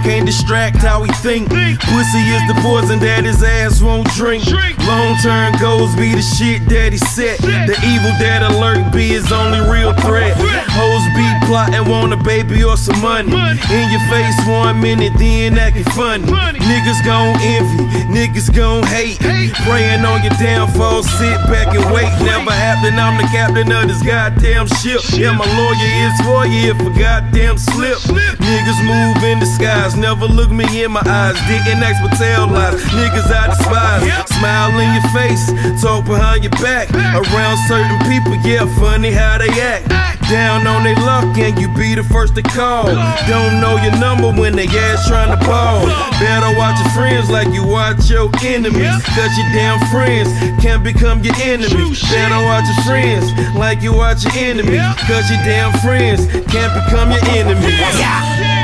can't distract how he think. Pussy is the poison that his ass won't drink. Long-term goals be the shit that he set. The evil that alert be his only real threat. Hoes be plotting, want a baby or some money. In your face 1 minute, then acting funny. Niggas gon' envy, niggas gon' hate. Praying on your downfall, sit back and wait. Never happened, I'm the captain of this goddamn ship. Yeah, my lawyer is for you if a goddamn slip. Niggas move in disguise, never look me in my eyes. Didn't ask but tell lies, niggas I despise. Smile in your face, talk behind your back. Around certain people, yeah, funny how they act. Down on their luck and you be the first to call. Don't know your number when they ass trying to ball. Better watch your friends like you watch your enemies. Cause your damn friends can become your enemies. Better watch your friends like you watch your enemies. Cause your damn friends can become your enemies.